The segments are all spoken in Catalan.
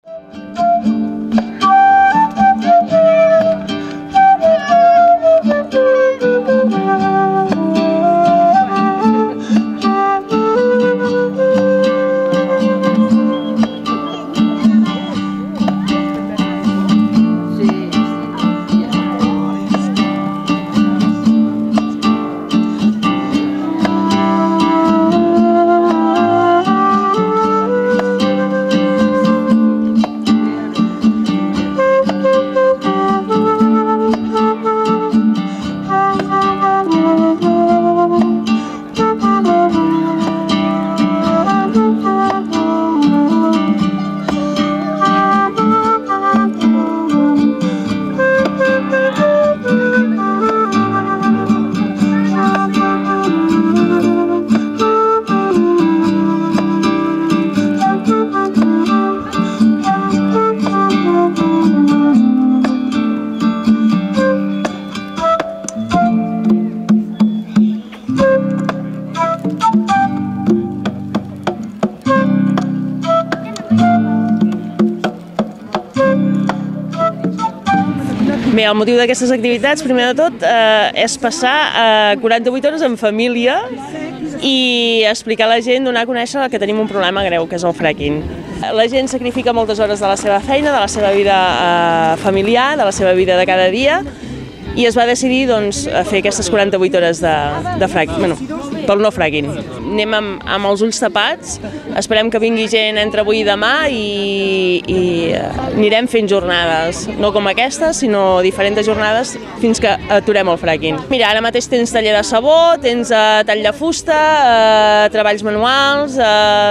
Bé, el motiu d'aquestes activitats, primer de tot, és passar 48 hores en família i explicar a la gent, donar a conèixer que tenim un problema greu, que és el fracking. La gent sacrifica moltes hores de la seva feina, de la seva vida familiar, de la seva vida de cada dia, i es va decidir fer aquestes 48 hores de fracking, bueno, pel no fracking. Anem amb els ulls tapats, esperem que vingui gent entre avui i demà i anirem fent jornades, no com aquestes, sinó diferents jornades fins que aturem el fracking. Mira, ara mateix tens taller de sabó, tens tall de fusta, treballs manuals,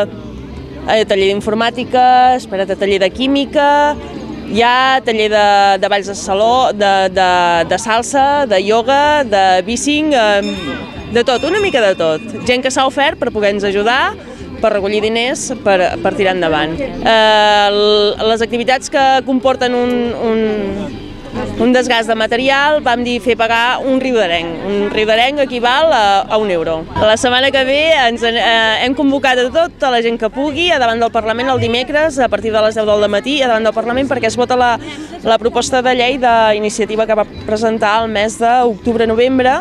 taller d'informàtica, taller de química, hi ha taller de balls de saló, de salsa, de ioga, de bicing, de tot, una mica de tot. Gent que s'ha ofert per poder-nos ajudar, per recollir diners, per tirar endavant. Les activitats que comporten un desgast de material vam dir fer pagar un riu d'arenc. Un riu d'arenc equival a €1. La setmana que ve hem convocat a tota la gent que pugui a davant del Parlament el dimecres a partir de les 10 del matí a davant del Parlament perquè es vota la proposta de llei d'iniciativa que va presentar el mes d'octubre-novembre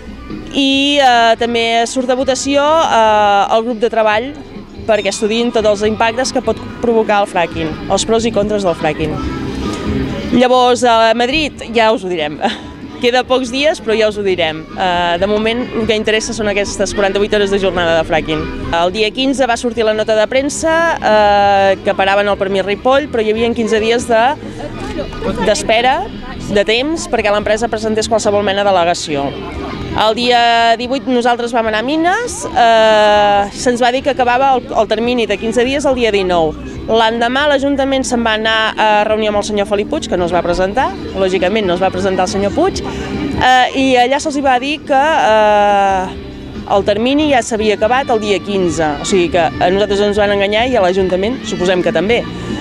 i també surt de votació el grup de treball perquè estudiïn tots els impactes que pot provocar el fracking, els pros i contres del fracking. Llavors, a Madrid ja us ho direm. Queda pocs dies, però ja us ho direm. De moment, el que interessa són aquestes 48 hores de jornada de fracking. El dia 15 va sortir la nota de premsa que paraven el permís Ripoll, però hi havia 15 dies d'espera, de temps, perquè l'empresa presentés qualsevol mena d'al·legació. El dia 18 nosaltres vam anar a Mines, se'ns va dir que acabava el termini de 15 dies el dia 19. L'endemà l'Ajuntament se'n va anar a reunir amb el senyor Felip Puig, que no es va presentar, lògicament no es va presentar el senyor Puig, i allà se'ls va dir que el termini ja s'havia acabat el dia 15, o sigui que a nosaltres ens van enganyar i a l'Ajuntament suposem que també.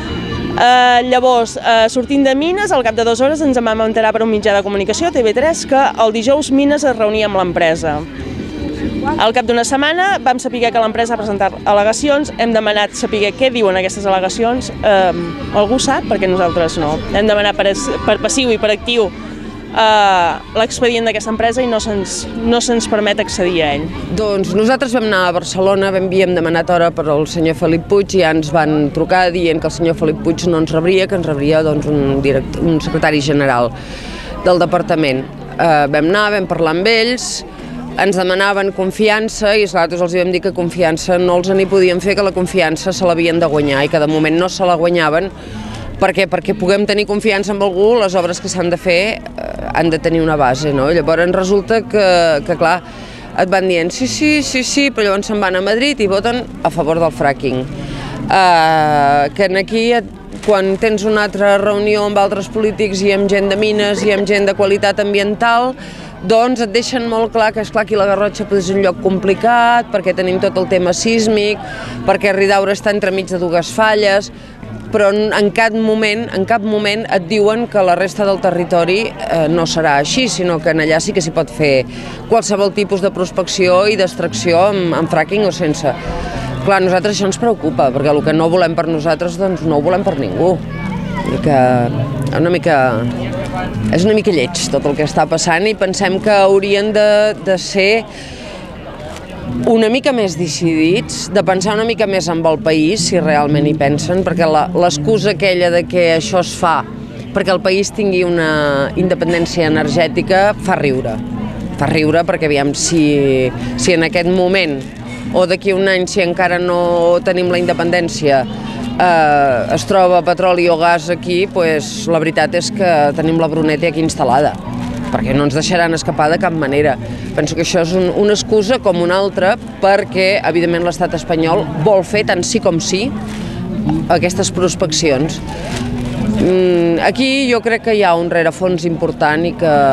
Llavors, sortint de Mines, al cap de 2 hores ens en vam enterar per un mitjà de comunicació, TV3, que el dijous Mines es reunia amb l'empresa. Al cap d'una setmana vam saber que l'empresa ha presentat al·legacions, hem demanat saber què diuen aquestes al·legacions, algú sap, perquè nosaltres no. Hem demanat per passiu i per actiu l'expedient d'aquesta empresa i no se'ns permet accedir a ell. Doncs nosaltres vam anar a Barcelona, havíem demanat hora per al senyor Felip Puig i ja ens van trucar dient que el senyor Felip Puig no ens rebria, que ens rebria un secretari general del departament. Vam anar, vam parlar amb ells, ens demanaven confiança i nosaltres els vam dir que confiança no els n'hi podien fer, que la confiança se l'havien de guanyar i que de moment no se la guanyaven. Per què? Perquè puguem tenir confiança en algú, les obres que s'han de fer han de tenir una base, no? Llavors resulta que clar, et van dient sí, però llavors se'n van a Madrid i voten a favor del fracking. Que aquí, quan tens una altra reunió amb altres polítics i amb gent de Mines i amb gent de qualitat ambiental, doncs et deixen molt clar que, esclar, aquí la Garrotxa és un lloc complicat, perquè tenim tot el tema sísmic, perquè Ridaura està entremig de dues falles, però en cap moment et diuen que la resta del territori no serà així, sinó que allà sí que s'hi pot fer qualsevol tipus de prospecció i d'extracció amb fracking o sense. Clar, a nosaltres això ens preocupa, perquè el que no volem per nosaltres, doncs no ho volem per ningú. És una mica lleig tot el que està passant i pensem que haurien de ser una mica més decidits, de pensar una mica més amb el país, si realment hi pensen, perquè l'excusa aquella de que això es fa perquè el país tingui una independència energètica fa riure. Fa riure perquè, aviam, si en aquest moment o d'aquí un any, si encara no tenim la independència, es troba petroli o gas aquí, doncs la veritat és que tenim la Brunete aquí instal·lada, perquè no ens deixaran escapar de cap manera. Penso que això és una excusa com una altra perquè, evidentment, l'estat espanyol vol fer tant sí com sí aquestes prospeccions. Aquí jo crec que hi ha un rerefons important i que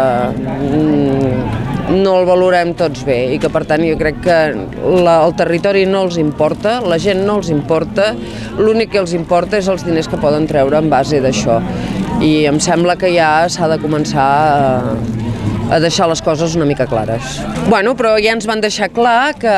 no el valorem tots bé i que per tant jo crec que el territori no els importa, la gent no els importa, l'únic que els importa és els diners que poden treure en base d'això i em sembla que ja s'ha de començar a deixar les coses una mica clares. Bueno, però ja ens van deixar clar que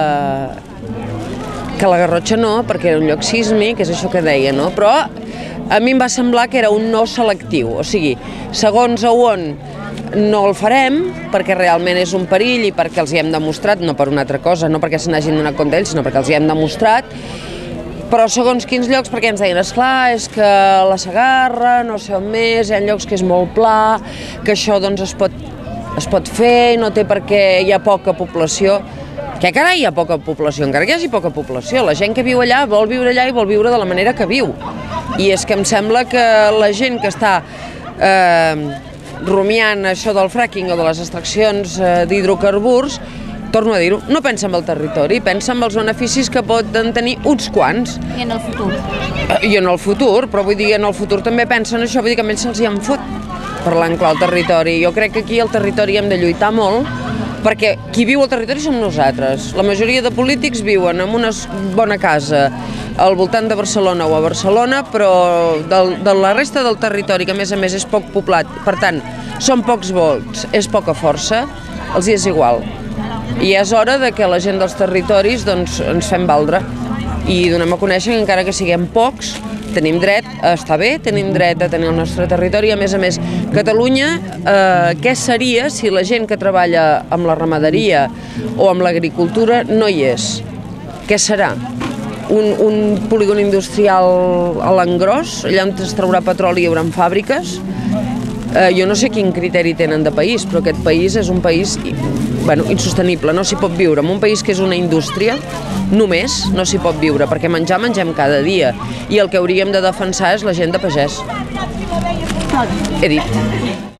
la Garrotxa no, perquè era un lloc sísmic, és això que deia, no? Però a mi em va semblar que era un no selectiu, o sigui, segons a on no el farem, perquè realment és un perill i perquè els hi hem demostrat, no per una altra cosa, no perquè se n'hagin donat compte ells, sinó perquè els hi hem demostrat, però segons quins llocs, perquè ens deien, esclar, és que la Segarra, no sé on més, hi ha llocs que és molt pla, que això doncs es pot fer i no té per què hi ha poca població. Que carai hi ha poca població? Encara que hi hagi poca població, la gent que viu allà vol viure allà i vol viure de la manera que viu. I és que em sembla que la gent que està rumiant això del fracking o de les extraccions d'hidrocarburs, torno a dir-ho, no pensa en el territori, pensa en els beneficis que poden tenir uns quants. I en el futur. I en el futur, però vull dir, en el futur també pensen això, vull dir que a ells se'ls hi en fot parlant clar el territori. Jo crec que aquí el territori hem de lluitar molt, perquè qui viu al territori som nosaltres. La majoria de polítics viuen en una bona casa al voltant de Barcelona o a Barcelona, però de la resta del territori, que a més és poc poblat, per tant, són pocs vots, és poca força, els hi és igual. I és hora de que la gent dels territoris doncs, ens fem valdre i donem a conèixer que encara que siguem pocs, tenim dret a estar bé, tenim dret a tenir el nostre territori. A més, Catalunya, què seria si la gent que treballa amb la ramaderia o amb l'agricultura no hi és? Què serà? Un polígon industrial a l'engròs, allà on es traurà petroli hi haurà fàbriques? Jo no sé quin criteri tenen de país, però aquest país és un país insostenible, no s'hi pot viure. En un país que és una indústria, només no s'hi pot viure, perquè mengem cada dia, i el que hauríem de defensar és la gent de pagès. He dit.